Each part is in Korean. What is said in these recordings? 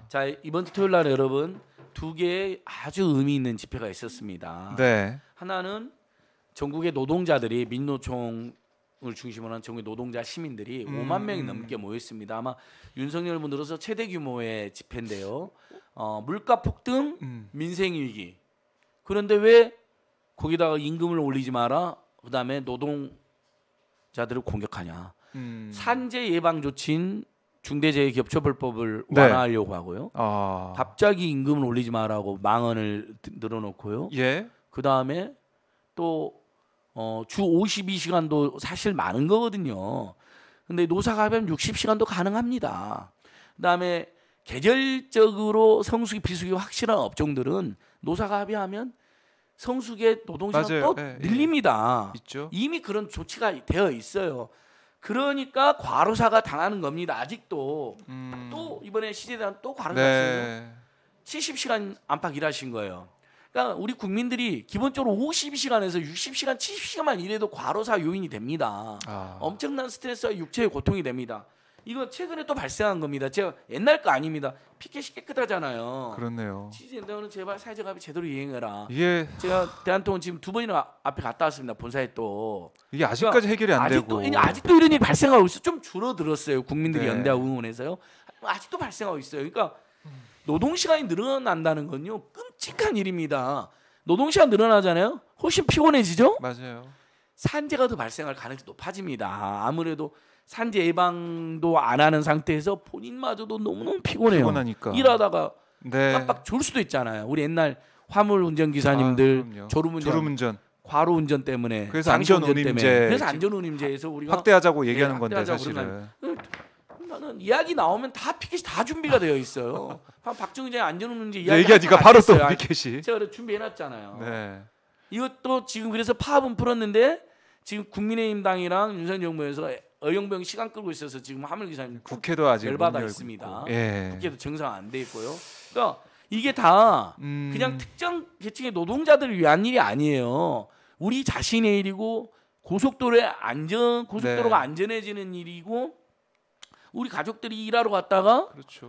자, 이번 주 토요일 날 여러분 두 개의 아주 의미 있는 집회가 있었습니다. 네. 하나는 전국의 노동자들이 민노총을 중심으로 한 전국의 노동자 시민들이 5만 명이 넘게 모였습니다. 아마 윤석열 분 들어서 최대 규모의 집회인데요. 물가 폭등, 민생 위기. 그런데 왜 거기다가 임금을 올리지 마라. 그다음에 노동자들을 공격하냐. 산재 예방 조치인 중대재해기업처벌법을 네. 완화하려고 하고요. 갑자기 임금을 올리지 마라고 망언을 늘어놓고요. 예. 그다음에 또 주 52시간도 사실 많은 거거든요. 근데 노사가 하면 60시간도 가능합니다. 그다음에 계절적으로 성수기 비수기 확실한 업종들은 노사가 합의하면 성수기에 노동시간 또 늘립니다. 있죠. 이미 그런 조치가 되어 있어요. 그러니까 과로사가 당하는 겁니다. 아직도 또 이번에 시제단 또 과로사 네. 70시간 안팎 일하신 거예요. 그러니까 우리 국민들이 기본적으로 52시간에서 60시간, 70시간만 일해도 과로사 요인이 됩니다. 엄청난 스트레스와 육체의 고통이 됩니다. 이거 최근에 또 발생한 겁니다. 제가 옛날 거 아닙니다. 피켓이 깨끗하잖아요. 그렇네요. 시제단은 제발 사회적 합의 제대로 이행해라. 이게 제가 대한통운 지금 2번이나 앞에 갔다 왔습니다. 본사에 또. 이게 아직까지 해결이 안 아직도, 되고. 아직도 이런 일이 발생하고 있어요. 좀 줄어들었어요. 국민들이 네. 연대하고 응원해서요. 아직도 발생하고 있어요. 그러니까 노동시간이 늘어난다는 건요. 끔찍한 일입니다. 노동시간 늘어나잖아요. 훨씬 피곤해지죠. 맞아요. 산재가 더 발생할 가능성이 높아집니다. 아무래도 산재 예방도 안 하는 상태에서 본인마저도 너무너무 피곤해요. 피곤하니까. 일하다가 네. 깜빡 졸 수도 있잖아요. 우리 옛날 화물 운전 기사님들 그럼요. 졸음운전 과로 운전 때문에 그래서 안전운임제 안전운임제 그래서 안전운임제에서 우리가 확대하자고 얘기하는 예, 건데 확대하자고 사실은. 나는 이야기 나오면 다 피켓이 다 준비가 되어 있어요. 박정희 안전운임제 이야기 얘기하니까 바로 또 피켓이. 제가 그래 준비해놨잖아요. 네. 이것도 지금 그래서 파업은 풀었는데 지금 국민의힘당이랑 윤석열 정부에서 어영병 시간 끌고 있어서 지금 화물기사님 국회도 아직 열받아 있습니다. 예. 국회도 정상 안 돼 있고요. 그러니까 이게 다 그냥 특정 계층의 노동자들을 위한 일이 아니에요. 우리 자신의 일이고 고속도로가 안전해지는 일이고 우리 가족들이 일하러 갔다가 그렇죠.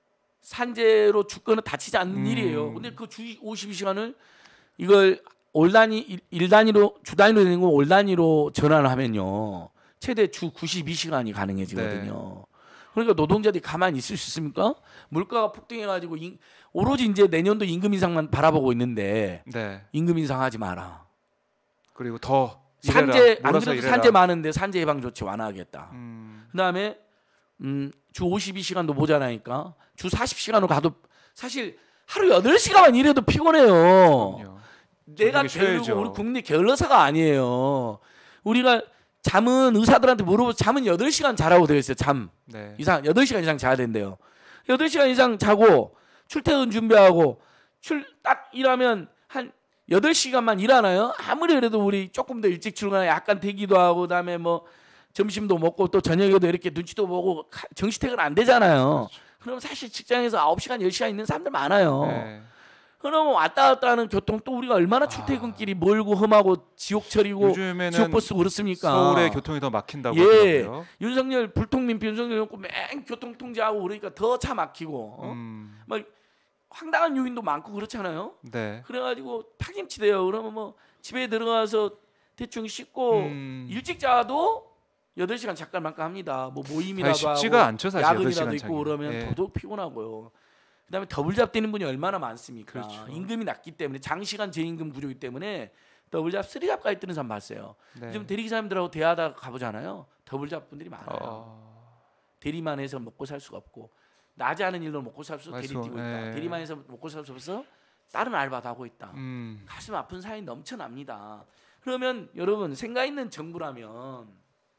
산재로 죽거나 다치지 않는 일이에요. 근데 그 주 52시간을 이걸 올 단위 일 단위로 주 단위로 되는 거 올 단위로 전환을 하면요. 최대 주 92시간이 가능해지거든요. 네. 그러니까 노동자들이 가만히 있을 수 있습니까? 물가가 폭등해가지고 오로지 이제 내년도 임금 인상만 바라보고 있는데 네. 임금 인상하지 마라. 그리고 더 산재 안 몰아서 그래도 일해라. 산재 많은데 산재 예방 조치 완화하겠다. 그다음에 주 52시간도 모자라니까 주 40시간으로 가도 사실 하루 8시간만 일해도 피곤해요. 그럼요. 내가 게으르고 우리 국내 게을러서가 아니에요. 우리가 잠은 의사들한테 물어보면 잠은 8시간 자라고 되어 있어요. 잠 네. 이상 8시간 이상 자야 된대요. 8시간 이상 자고 출퇴근 준비하고 딱 일하면 한 8시간만 일하나요? 아무리 그래도 우리 조금 더 일찍 출근하면 약간 대기도 하고 그다음에 뭐 점심도 먹고 또 저녁에도 이렇게 눈치도 보고 정시퇴근 안 되잖아요. 그렇죠. 그럼 사실 직장에서 9시간 10시간 있는 사람들 많아요. 네. 그러면 왔다 갔다 하는 교통 또 우리가 얼마나 출퇴근길이 멀고 험하고 지옥철이고 지옥버스 그렇습니까? 서울의 교통이 더 막힌다고 예. 하더라고요. 윤석열 불통민피 윤석열 놓고 맨 교통 통제하고 그러니까 더 차 막히고 막 황당한 요인도 많고 그렇잖아요. 네. 그래가지고 파김치 돼요. 그러면 뭐 집에 들어가서 대충 씻고 일찍 자도 8시간 잠깐만까 합니다. 뭐 모임이라도 쉽지가 하고 않죠, 사실 야근이라도 8시간 있고 그러면 예. 더더욱 피곤하고요. 그다음에 더블잡 되는 분이 얼마나 많습니까? 그렇죠. 임금이 낮기 때문에 장시간 저임금 구조이기 때문에 더블잡, 쓰리잡까지 뜨는 사람 봤어요. 네. 요즘 대리기사님들하고 대하다 가보잖아요. 더블잡 분들이 많아요. 대리만 해서 먹고 살 수가 없고 낮에 하는 일로 먹고 살 수 없어 대리 뛰고 있다. 대리만 해서 먹고 살 수 없어서 다른 알바도 하고 있다. 가슴 아픈 사연이 넘쳐납니다. 그러면 여러분 생각 있는 정부라면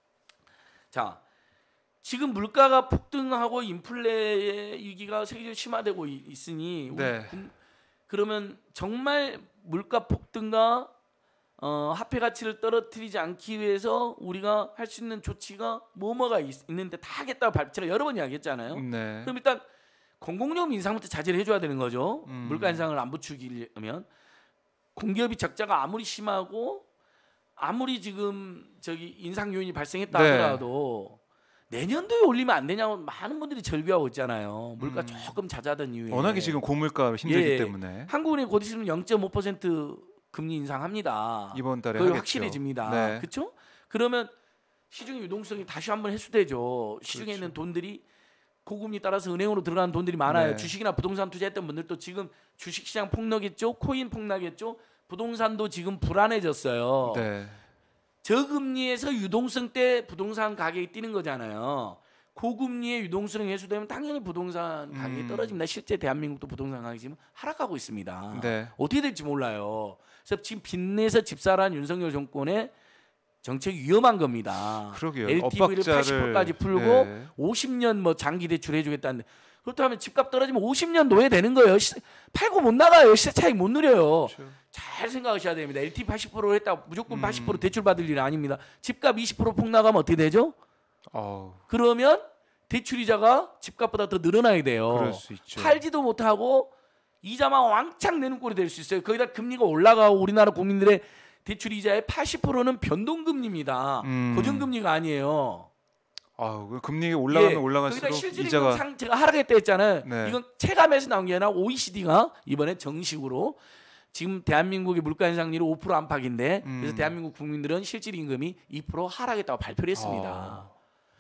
자 지금 물가가 폭등하고 인플레의 위기가 세계적으로 심화되고 있으니 네. 그러면 정말 물가 폭등과 화폐 가치를 떨어뜨리지 않기 위해서 우리가 할 수 있는 조치가 뭐가 있는데 다 하겠다고 제가 여러 번 이야기했잖아요. 네. 그럼 일단 공공요금 인상부터 자제를 해줘야 되는 거죠. 물가 인상을 안 부추기려면 공기업이 적자가 아무리 심하고 아무리 지금 저기 인상 요인이 발생했다 하더라도 내년도에 올리면 안 되냐고 많은 분들이 절규하고 있잖아요. 물가 음. 조금 잦아든 이유에. 워낙에 지금 고물가 힘들기 예. 때문에 한국은행 곧 있으면 0.5% 금리 인상합니다. 이번 달에 거의 하겠죠. 확실해집니다. 네. 그렇죠? 그러면 시중의 유동성이 다시 한번 해소되죠. 시중에 그렇죠. 있는 돈들이 고금리 따라서 은행으로 들어가는 돈들이 많아요. 네. 주식이나 부동산 투자했던 분들도 지금 주식시장 폭락했죠. 코인 폭락했죠. 부동산도 지금 불안해졌어요. 네. 저금리에서 유동성 때 부동산 가격이 뛰는 거잖아요. 고금리의 유동성이 해소되면 당연히 부동산 가격이 떨어집니다. 실제 대한민국도 부동산 가격이 지금 하락하고 있습니다. 네. 어떻게 될지 몰라요. 그래서 지금 빚내서 집사란 윤석열 정권의 정책이 위험한 겁니다. 그러게요. LTV를 엇박자를 80%까지 풀고 네. 50년 뭐 장기 대출 해주겠다는데 그렇다면 집값 떨어지면 50년 노예되는 거예요. 팔고 못 나가요. 시세 차익 못 누려요. 그렇죠. 잘 생각하셔야 됩니다. LTV 80% 했다 무조건 80% 대출 받을 일은 아닙니다. 집값 20%폭 나가면 어떻게 되죠? 어우, 그러면 대출 이자가 집값보다 더 늘어나야 돼요. 그럴 수 있죠. 팔지도 못하고 이자만 왕창 내는 꼴이 될 수 있어요. 거기다 금리가 올라가고 우리나라 국민들의 대출 이자의 80%는 변동금리입니다. 고정금리가 아니에요. 아우, 그 금리가 올라가면 예, 올라갈수록 거기다 실질임금 이자가 제가 하락했다 했잖아요. 네. 이건 체감에서 나온 게 아니라 OECD가 이번에 정식으로 지금 대한민국의 물가 인상률이 5% 안팎인데 그래서 대한민국 국민들은 실질임금이 2% 하락했다고 발표를 했습니다.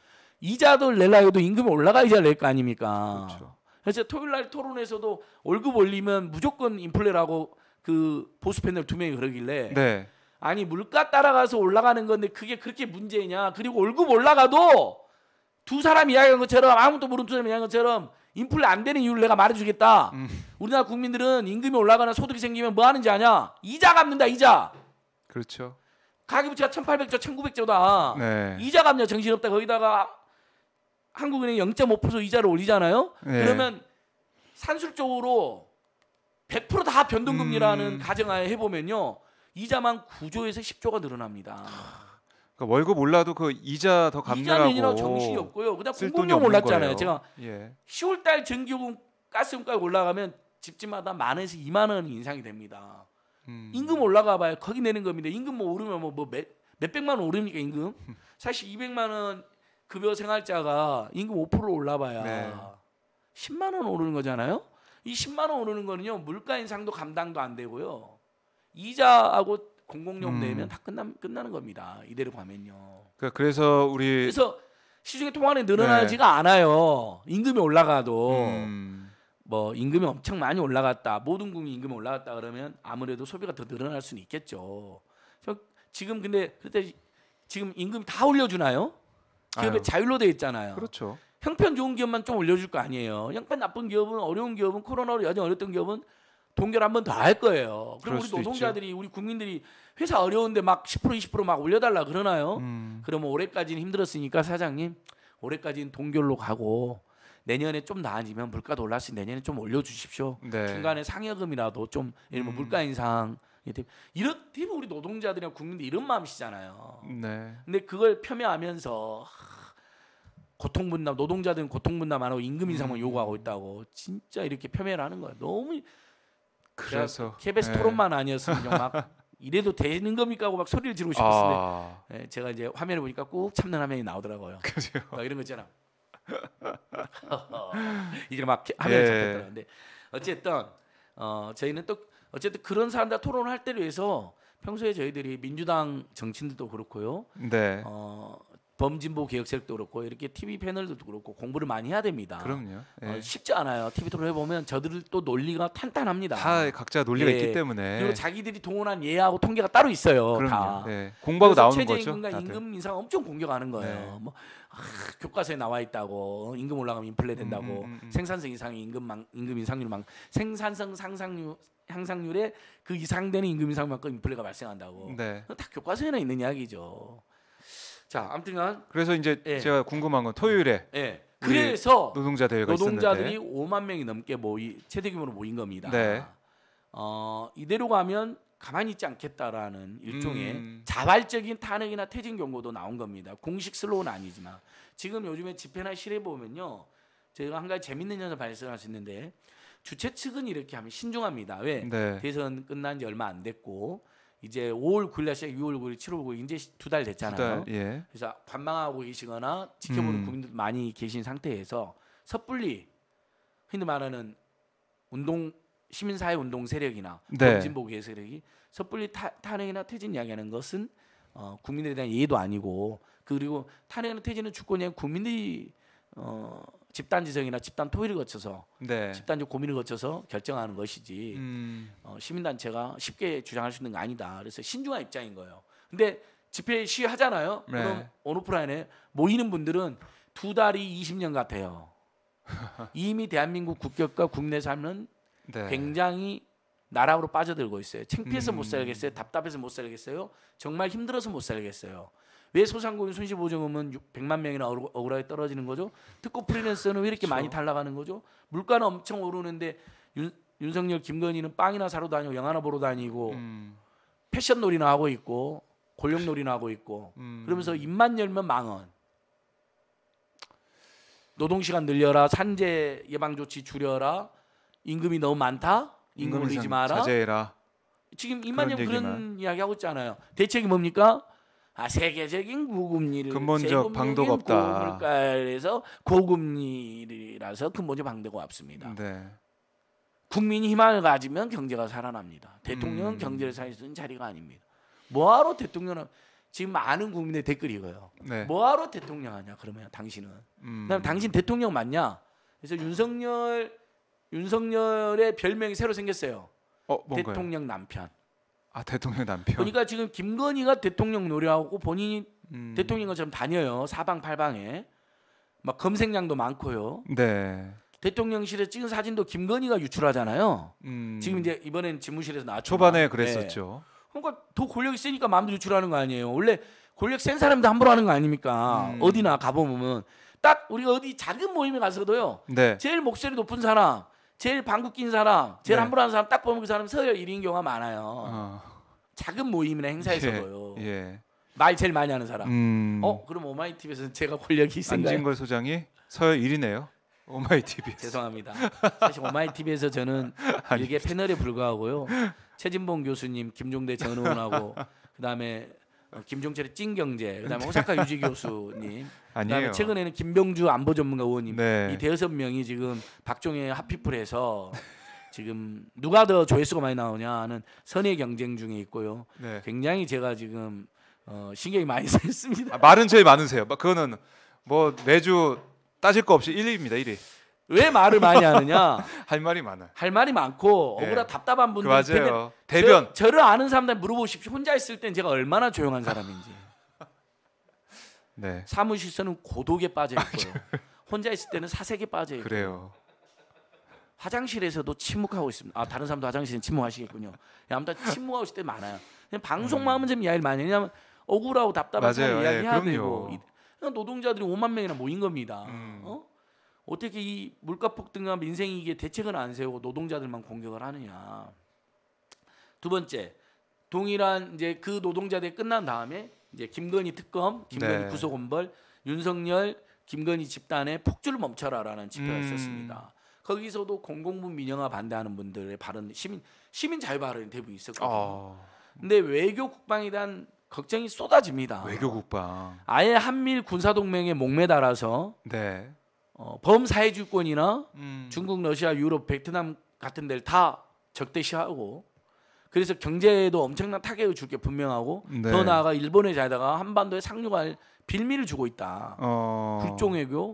이자도 내려고 해도 임금이 올라가 이자를 낼 거 아닙니까? 그렇죠. 그래서 토요일 날 토론에서도 월급 올리면 무조건 인플레라고 그 보수 패널 2명이 그러길래 네. 아니 물가 따라가서 올라가는 건데 그게 그렇게 문제냐? 그리고 월급 올라가도 두 사람이 이야기한 것처럼 아무도 모르는 두 사람이 이야기한 것처럼 인플레 안 되는 이유를 내가 말해주겠다. 우리나라 국민들은 임금이 올라가나 소득이 생기면 뭐 하는지 아냐? 이자 갚는다 이자. 그렇죠. 가계부채가 1,800조, 1,900조다. 네. 이자 갚냐 정신없다. 거기다가 한국은행 0.5% 이자를 올리잖아요. 네. 그러면 산술적으로 100%다 변동금리라는 가정하에 해보면요. 이자만 9조에서 10조가 늘어납니다. 그러니까 월급 올라도 그 이자 더 이자 갚느라고 내느라 정신이 없고요. 그다음 쓸 돈이 공공요금 없는 올랐잖아요. 거예요. 제가 예. 10월달 전기요금, 가스요금까지 올라가면 집집마다 10,000원에서 20,000원 인상이 됩니다. 임금 올라가봐요. 거기 내는 겁니다. 임금 뭐 오르면 뭐 몇백만 원 오릅니까 임금? 사실 200만 원 급여 생활자가 임금 5% 올라봐야 네. 10만 원 오르는 거잖아요. 이 10만 원 오르는 거는요 물가 인상도 감당도 안 되고요. 이자하고 공공요금 내면 다 끝나는 겁니다. 이대로 가면요. 그래서 우리 그래서 시중에 통화는 늘어나지가 않아요. 임금이 올라가도 뭐 임금이 엄청 많이 올라갔다. 모든 국민 임금이 올라갔다 그러면 아무래도 소비가 더 늘어날 수는 있겠죠. 지금 근데 그때 지금 임금 다 올려주나요? 기업에 아유. 자율로 돼 있잖아요. 그렇죠. 형편 좋은 기업만 좀 올려줄 거 아니에요. 형편 나쁜 기업은 어려운 기업은 코로나로 여전히 어렸던 기업은 동결 한 번 더 할 거예요. 그럼 그럴 우리 수도 노동자들이 우리 국민들이 회사 어려운데 막 10% 20%막 올려달라 그러나요? 그러면 올해까지는 힘들었으니까 사장님 올해까지는 동결로 가고 내년에 좀 나아지면 물가도 올랐으니 내년에 좀 올려주십시오. 네. 중간에 상여금이라도 좀 예를 들면 물가 인상 이렇다면 우리 노동자들이나 국민들 이런 마음이시잖아요. 네. 근데 그걸 폄훼하면서 고통분담 노동자들은 고통분담 안 하고 임금 인상만 요구하고 있다고 진짜 이렇게 폄훼를 하는 거야. 너무 그래서 KBS 네. 토론만 아니었으면 막 이래도 되는 겁니까 하고 막 소리를 지르고 싶었는데 아, 제가 이제 화면을 보니까 꾹 참는 화면이 나오더라고요. 그죠. 막 이런 거 있잖아. 이게 막 화면에 예. 잡혔더라고요. 근데 어쨌든 저희는 또 어쨌든 그런 사람들 토론을 할 때를 위해서 평소에 저희들이 민주당 정치인들도 그렇고요. 네. 범진보 개혁 세력도 그렇고 이렇게 TV 패널들도 그렇고 공부를 많이 해야 됩니다. 그럼요. 예. 쉽지 않아요. TV 토론 해보면 저들 또 논리가 탄탄합니다. 다 각자 논리가 예. 있기 때문에. 그리고 자기들이 동원한 예하고 통계가 따로 있어요. 그럼요. 다. 네. 공부하고 나오는 거죠. 최저임금과 다들. 임금 인상 엄청 공격하는 거예요. 네. 뭐 교과서에 나와 있다고 임금 올라가면 인플레 된다고 생산성 이상의 임금 인상률만 생산성 향상률에 그 이상되는 임금 인상만큼 인플레가 발생한다고. 네. 다 교과서에는 있는 이야기죠. 자, 아무튼간 그래서 이제 예. 제가 궁금한 건 토요일에 예. 그래서 노동자 대회가 노동자들이 있었는데 5만 명이 넘게 최대 규모로 모인 겁니다. 네. 이대로 가면 가만히 있지 않겠다라는 일종의 음. 자발적인 탄핵이나 퇴진 경고도 나온 겁니다. 공식 슬로우는 아니지만 지금 요즘에 집회나 실에 보면요, 제가 한 가지 재밌는 현상 발생할 수 있는데 주최 측은 이렇게 하면 신중합니다. 왜? 네. 대선 끝난 지 얼마 안 됐고 이제 5월 9일 날 시작 6월 9일, 7월 9일 이제 2달 됐잖아요. 예. 그래서 관망하고 계시거나 지켜보는 국민들 많이 계신 상태에서 섣불리 흔히 말하는 운동 시민사회 운동 세력이나 네. 범진보기의 세력이 섣불리 탄핵이나 퇴진 이야기하는 것은 국민들에 대한 예의도 아니고 그리고 탄핵이나 퇴진은 주권이 아니라 국민들이 집단지성이나 집단 토의를 거쳐서 네. 집단적 고민을 거쳐서 결정하는 것이지 시민단체가 쉽게 주장할 수 있는 거 아니다. 그래서 신중한 입장인 거예요. 근데 집회 시위하잖아요. 네. 그럼 온오프라인에 모이는 분들은 2달이 20년 같아요. 이미 대한민국 국격과 국내 삶은 네. 굉장히 나락으로 빠져들고 있어요. 창피해서 못 살겠어요. 답답해서 못 살겠어요. 정말 힘들어서 못 살겠어요. 왜 소상공인 손실보증금은 100만 명이나 억울하게 떨어지는 거죠? 특고 프리랜서는 왜 이렇게 그렇죠. 많이 탈락하는 거죠? 물가는 엄청 오르는데 윤석열, 김건희는 빵이나 사러 다니고 영화나 보러 다니고 패션 놀이나 하고 있고 권력 놀이나 하고 있고 그러면서 입만 열면 망언. 노동시간 늘려라, 산재 예방 조치 줄여라, 임금이 너무 많다, 임금 올리지 마라. 자제해라. 지금 입만 열면 그런 얘기만. 이야기 하고 있잖아요. 대책이 뭡니까? 세계적인 고금리를 근본적 방도가 없다. 고물가에서 고금리라서 근본적 방도가 없습니다. 네. 국민이 희망을 가지면 경제가 살아납니다. 대통령은 경제를 살릴 수 있는 자리가 아닙니다. 뭐하러 대통령은 지금 많은 국민의 댓글이 이거예요. 네. 뭐하러 대통령 하냐 그러면 당신은. 그다음 당신 대통령 맞냐? 그래서 윤석열의 별명이 새로 생겼어요. 뭔가요? 대통령 남편. 대통령 남편. 그러니까 지금 김건희가 대통령 노래하고 본인이 대통령 것처럼 다녀요. 사방팔방에. 막 검색량도 많고요. 네. 대통령실에 찍은 사진도 김건희가 유출하잖아요. 지금 이제 이번엔 집무실에서 나왔죠. 초반에 그랬었죠. 그러니까 더 권력이 세니까 마음대로 유출하는 거 아니에요. 원래 권력 센 사람도 함부로 하는 거 아닙니까? 어디나 가보면 딱 우리가 어디 작은 모임에 가서도요. 네. 제일 목소리 높은 사람, 제일 방귀 낀 사람, 제일 네. 함부로 하는 사람 딱 보면 그 사람 서열 1위인 경우가 많아요. 작은 모임이나 행사에서도요. 예. 말 제일 많이 하는 사람. 그럼 오마이TV에서는 제가 권력이 있을까요? 안진걸 소장이 서열 1위네요. 오마이TV. 죄송합니다. 사실 오마이TV에서 저는 이게 패널에 불과하고요. 최진봉 교수님, 김종대 전 의원하고 그다음에 김종철의 찐경제, 그다음에 오사카 유지 교수님, 그다음에 아니에요. 최근에는 김병주 안보 전문가 의원님, 네. 이 대여섯 명이 지금 박종의 핫피플에서 지금 누가 더 조회수가 많이 나오냐는 선의 경쟁 중에 있고요. 네. 굉장히 제가 지금 신경이 많이 쓰였습니다. 말은 제일 많으세요. 그거는 뭐 매주 따질 거 없이 1위입니다. 1위. 왜 말을 많이 하느냐? 할 말이 많아요. 할 말이 많고 네. 억울하 답답한 분들 맞아요. 대변. 저를 아는 사람들 물어보십시오. 혼자 있을 땐 제가 얼마나 조용한 사람인지. 네. 사무실에서는 고독에 빠져 있고요. 혼자 있을 때는 사색에 빠져 있고. 그래요. 화장실에서도 침묵하고 있습니다. 다른 사람도 화장실은 침묵하시겠군요. 아무튼 침묵하고 있을 때 많아요. 그냥 방송만 하면 좀 이야기를 많이 해요. 왜냐하면 억울하고 답답한 사람 맞아요. 이야기해야 그럼요. 되고 노동자들이 5만 명이나 모인 겁니다. 어떻게 이 물가 폭등과 민생 이익에 대책은 안 세우고 노동자들만 공격을 하느냐. 두 번째, 동일한 이제 그 노동자들이 끝난 다음에 이제 김건희 특검, 김건희 네. 구속원벌, 윤석열, 김건희 집단의 폭주를 멈춰라라는 집회가 있었습니다. 거기서도 공공부 민영화 반대하는 분들의 발언, 시민 자유 발언이 대부분 있었거든요. 근데 외교 국방에 대한 걱정이 쏟아집니다. 외교 국방. 아예 한미일 군사 동맹에 목매달아서 네. 범사회주권이나 중국, 러시아, 유럽, 베트남 같은 데를 다 적대시하고 그래서 경제에도 엄청난 타격을 줄 게 분명하고 네. 더 나아가 일본의 자에다가 한반도에 상륙할 빌미를 주고 있다. 굴종외교,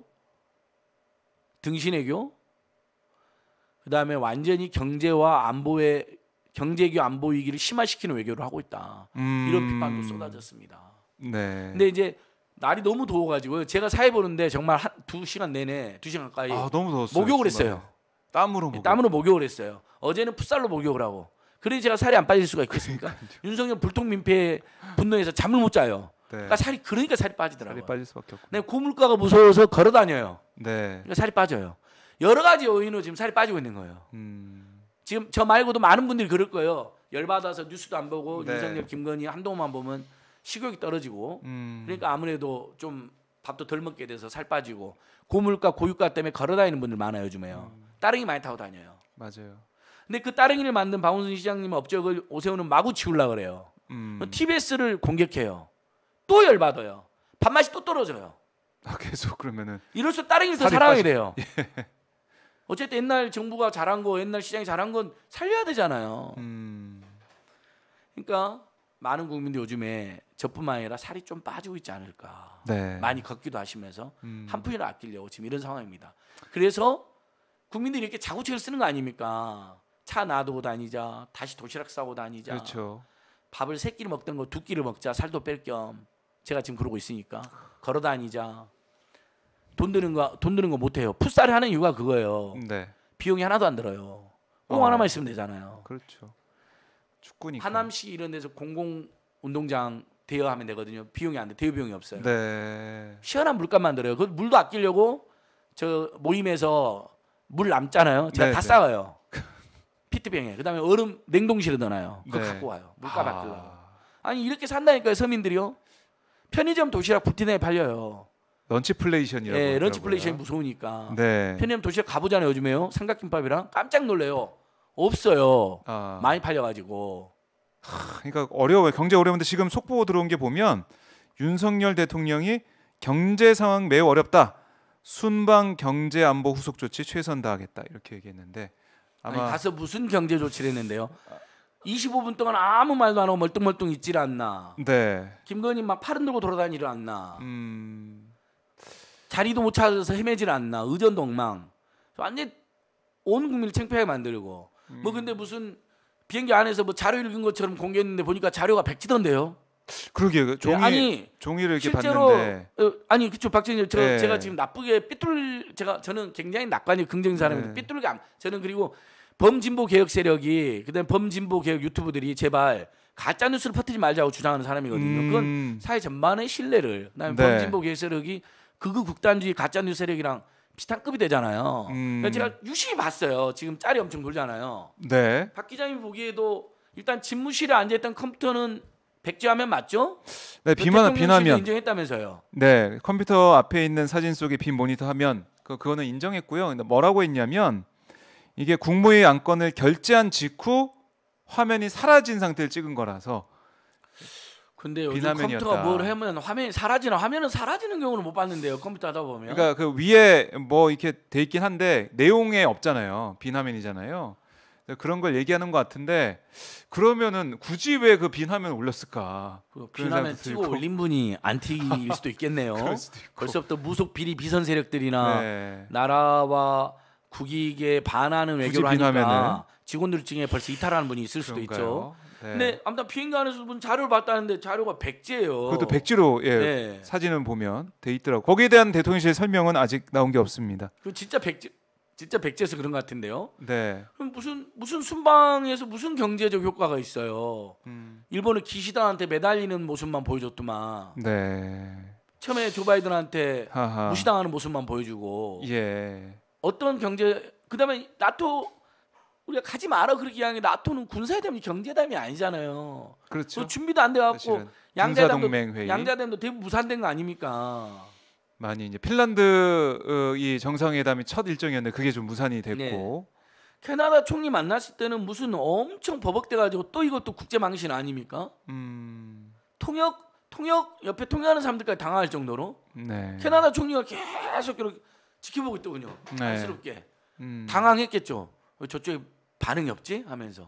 등신외교, 그다음에 완전히 경제와 안보의 경제교 안보 위기를 심화시키는 외교를 하고 있다. 이런 비판도 쏟아졌습니다. 네. 근데 이제 날이 너무 더워가지고 제가 사회 보는데 정말 2시간 내내 2시간 가까이 너무 더웠어요. 목욕을 정말. 했어요. 땀으로 목욕을 했어요. 어제는 풋살로 목욕을 하고. 그래서 제가 살이 안 빠질 수가 있겠습니까? 윤석열 불통민폐 분노해서 잠을 못 자요. 네. 그러니까 살이 빠지더라고요. 살이 빠질 수밖에 없고. 내가 고물가가 무서워서 걸어 다녀요. 네. 그러니까 살이 빠져요. 여러 가지 요인으로 지금 살이 빠지고 있는 거예요. 지금 저 말고도 많은 분들이 그럴 거예요. 열받아서 뉴스도 안 보고 네. 윤석열, 김건희 한동훈만 보면 식욕이 떨어지고 그러니까 아무래도 좀 밥도 덜 먹게 돼서 살 빠지고 고물가, 고유가 때문에 걸어 다니는 분들 많아요 요즘에요. 따릉이 많이 타고 다녀요. 맞아요. 근데 그 따릉이를 만든 박원순 시장님 업적을 오세훈은 마구 치우려고 그래요. TBS를 공격해요. 또 열받아요. 밥맛이 또 떨어져요. 아, 계속 그러면은 이럴수록 다른 길 더 살이 사랑하게 빠지- 돼요. 어쨌든 옛날 정부가 잘한 거, 옛날 시장이 잘한 건 살려야 되잖아요. 그러니까 많은 국민들 요즘에 저뿐만 아니라 살이 좀 빠지고 있지 않을까. 네. 많이 걷기도 하시면서 한 푼이라도 아끼려고 지금 이런 상황입니다. 그래서 국민들이 이렇게 자구책을 쓰는 거 아닙니까? 차 놔두고 다니자, 다시 도시락 싸고 다니자, 그렇죠. 밥을 세 끼를 먹던 거 두 끼를 먹자, 살도 뺄 겸. 제가 지금 그러고 있으니까 걸어 다니자. 돈 드는 거 못 해요. 풋살 하는 이유가 그거예요. 네. 비용이 하나도 안 들어요. 공 하나만 있으면 되잖아요. 그렇죠. 축구니까. 하남시 이런 데서 공공 운동장 대여하면 되거든요. 비용이 안 돼. 대여 비용이 없어요. 네. 시원한 물값만 들어요. 그 물도 아끼려고 저 모임에서 물 남잖아요. 제가 네, 다 네. 싸가요. 피트병에. 그다음에 얼음 냉동실에 넣어놔요. 그거 네. 갖고 와요. 물값 아끼려고. 아니 이렇게 산다니까요, 서민들이요. 편의점 도시락 부티내에 팔려요. 런치플레이션이라고. 예, 하더라고요. 런치플레이션이 무서우니까. 네. 편의점 도시락 가보잖아요, 요즘에요. 삼각김밥이랑 깜짝 놀래요. 없어요. 아, 많이 팔려가지고. 그러니까 어려워요. 경제 어려운데 지금 속보 들어온 게 보면 윤석열 대통령이 경제 상황 매우 어렵다. 순방 경제 안보 후속 조치 최선 다하겠다 이렇게 얘기했는데 아니, 아마 가서 무슨 경제 조치를 했는데요. 25분 동안 아무 말도 안 하고 멀뚱멀뚱 있질 않나. 네. 김건희 막 팔은 들고 돌아다니질 않나. 음. 자리도 못 찾아서 헤매질 않나. 의전도 엉망. 완전 온 국민을 창피하게 만들고. 뭐 근데 무슨 비행기 안에서 뭐 자료 읽은 것처럼 공개했는데 보니까 자료가 백지던데요. 그러게요. 그 종이 아니 종이를 이렇게 실제로 봤는데 아니 그쵸 박진희 네. 제가 지금 나쁘게 저는 굉장히 낙관이 긍정적인 사람인데 네. 삐뚤게 저는 그리고 범진보 개혁 세력이 그다음 범진보 개혁 유튜브들이 제발 가짜 뉴스를 퍼뜨리지 말자고 주장하는 사람이거든요. 그건 사회 전반의 신뢰를 그다음에 네. 범진보 개혁 세력이 극우 극단주의 가짜 뉴스 세력이랑 비슷한 급이 되잖아요. 그러니까 제가 유심히 봤어요. 지금 짤이 엄청 돌잖아요. 네. 박 기자님 보기에도 일단 집무실에 앉아있던 컴퓨터는 백지화면 맞죠? 네, 대통령실도 비난하면 인정했다면서요. 네, 컴퓨터 앞에 있는 사진 속에 빈 모니터 화면 그거는 인정했고요. 근데 뭐라고 했냐면 이게 국무회의 안건을 결재한 직후 화면이 사라진 상태를 찍은 거라서 근데 요즘 비난면이었다. 컴퓨터가 뭘 하면 화면이 사라지나 화면은 사라지는 경우는 못 봤는데요. 컴퓨터 하다 보면. 그러니까 그 위에 뭐 이렇게 돼 있긴 한데 내용에 없잖아요. 비화면이잖아요. 그런 걸 얘기하는 것 같은데 그러면은 굳이 왜 그 빈 화면 올렸을까? 그 그런 비난에 생각도 찍어 들고. 올린 분이 안티일 수도 있겠네요. 그럴 수도 있고. 벌써부터 무속 비리 비선 세력들이나 네. 나라와 국익에 반하는 굳이 외교를 하니까 비난하면은. 직원들 중에 벌써 이탈하는 분이 있을 수도 있죠. 그런가요? 네. 근데 아무튼 비행기 안에서 본 자료를 봤다는데 자료가 백지예요. 그것도 백지로 예, 네. 사진을 보면 돼 있더라고. 거기에 대한 대통령실 설명은 아직 나온 게 없습니다. 그 진짜 백지에서 그런 것 같은데요. 네. 그럼 무슨 순방에서 무슨 경제적 효과가 있어요. 일본은 기시다한테 매달리는 모습만 보여줬더만 네. 처음에 조 바이든한테 하하. 무시당하는 모습만 보여주고 예. 어떤 경제 그다음에 나토 우리가 가지 마라 그렇게 이야기 나토는 군사회담이 경제회담이 아니잖아요. 그렇죠. 그 준비도 안 돼갖고 사실은 양자회담도 군사동맹 회의. 양자회담도 대부분 무산된 거 아닙니까? 많이 이제 핀란드 이 정상회담이 첫 일정이었는데 그게 좀 무산이 됐고. 캐나다 총리 만났을 때는 무슨 엄청 버벅대가지고 또 이것도 국제망신 아닙니까? 통역 옆에 통역하는 사람들까지 당할 정도로 네. 캐나다 총리가 계속 이렇게 지켜보고 있더군요. 네. 안쓰럽게 당황했겠죠. 왜 저쪽에 반응이 없지? 하면서.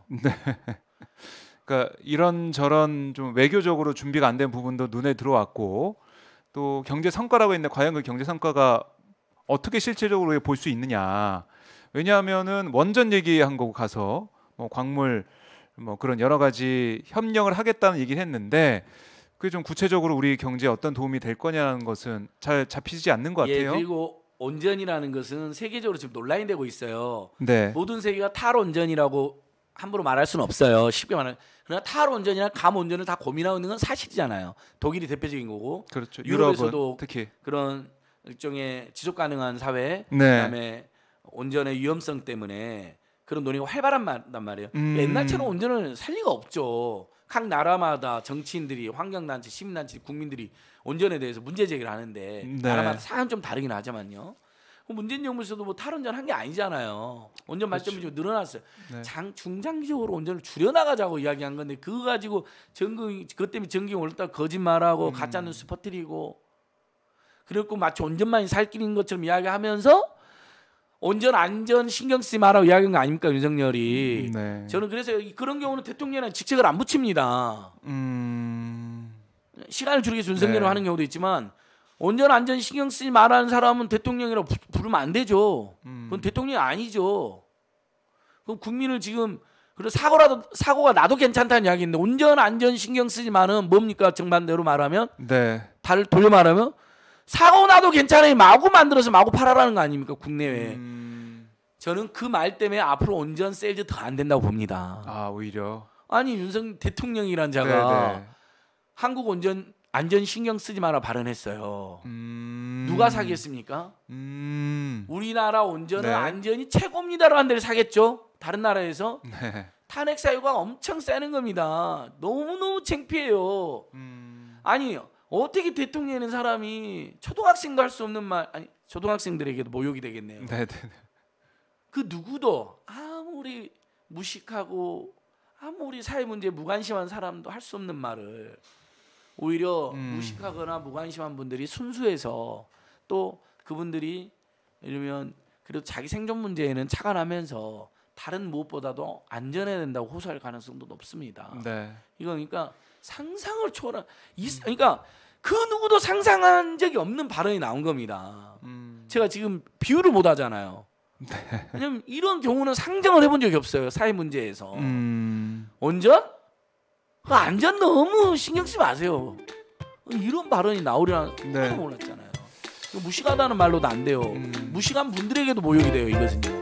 그러니까 이런 저런 좀 외교적으로 준비가 안 된 부분도 눈에 들어왔고 또 경제 성과라고 했는데 과연 그 경제 성과가 어떻게 실질적으로 볼 수 있느냐. 왜냐하면은 원전 얘기한 거고 가서 뭐 광물 뭐 그런 여러 가지 협력을 하겠다는 얘기를 했는데 그게 좀 구체적으로 우리 경제에 어떤 도움이 될 거냐는 것은 잘 잡히지 않는 것 예, 같아요. 그리고 온전이라는 것은 세계적으로 지금 논란이 되고 있어요. 네. 모든 세계가 탈온전이라고 함부로 말할 수는 없어요. 쉽게 말하면 그러나 탈온전이나 감온전을 다 고민하고 있는 건 사실이잖아요. 독일이 대표적인 거고 그렇죠. 유럽에서도 유럽은 특히 그런 일종의 지속 가능한 사회 네. 그다음에 온전의 위험성 때문에 그런 논의가 활발한 말이에요. 옛날처럼 온전을 살 리가 없죠. 각 나라마다 정치인들이 환경단체, 시민단체, 국민들이 온전에 대해서 문제 제기를 하는데 네. 나라마다 사안 좀 다르긴 하지만요. 문재인 정부에서도 뭐 탈원전 한 게 아니잖아요. 운전 발전비 좀 늘어났어요. 네. 중장기적으로 운전을 줄여나가자고 이야기한 건데 그거 가지고 그것 때문에 전기 올랐다 거짓말하고 가짜 뉴스 퍼뜨리고 그리고 마치 운전만이 살 길인 것처럼 이야기하면서 운전 안전 신경 쓰지 마라고 이야기한 거 아닙니까 윤석열이. 네. 저는 그래서 그런 경우는 대통령한테 직책을 안 붙입니다. 시간을 줄이기 위해서 윤석열을 네. 하는 경우도 있지만 운전 안전 신경 쓰지 말라는 사람은 대통령이라고 부르면 안 되죠. 그건 대통령이 아니죠. 그럼 국민을 지금 그리고 사고가 나도 괜찮다는 이야기인데 운전 안전 신경 쓰지 마는 뭡니까 정반대로 말하면 네. 다를 돌려 말하면 사고 나도 괜찮아요. 마구 만들어서 마구 팔아라는 거 아닙니까 국내외. 저는 그 말 때문에 앞으로 운전 세일즈 더 안 된다고 봅니다. 아 오히려. 아니 윤석 대통령이란 자가 네, 네. 한국 운전 안전 신경 쓰지 마라 발언했어요. 누가 사겠습니까? 우리나라 운전은 네. 안전이 최고입니다라고 한 데를 사겠죠. 다른 나라에서 네. 탄핵 사유가 엄청 세는 겁니다. 너무너무 창피해요. 아니 어떻게 대통령이라는 사람이 초등학생도 할 수 없는 말 아니 초등학생들에게도 모욕이 되겠네요. 네, 네. 그 누구도 아무리 무식하고 아무리 사회 문제에 무관심한 사람도 할 수 없는 말을 오히려 무식하거나 무관심한 분들이 순수해서 또 그분들이 이러면 그래도 자기 생존 문제에는 착안하면서 다른 무엇보다도 안전해야 된다고 호소할 가능성도 높습니다. 네. 이거 그러니까 상상을 초월한 그러니까 그 누구도 상상한 적이 없는 발언이 나온 겁니다. 제가 지금 비유를 못 하잖아요. 네. 왜냐면 이런 경우는 상정을 해본 적이 없어요. 사회 문제에서. 운전? 그 안전 너무 신경 쓰지 마세요. 이런 발언이 나오리라 네. 몰랐잖아요. 무식하다는 말로도 안 돼요. 무식한 분들에게도 모욕이 돼요. 이것은요.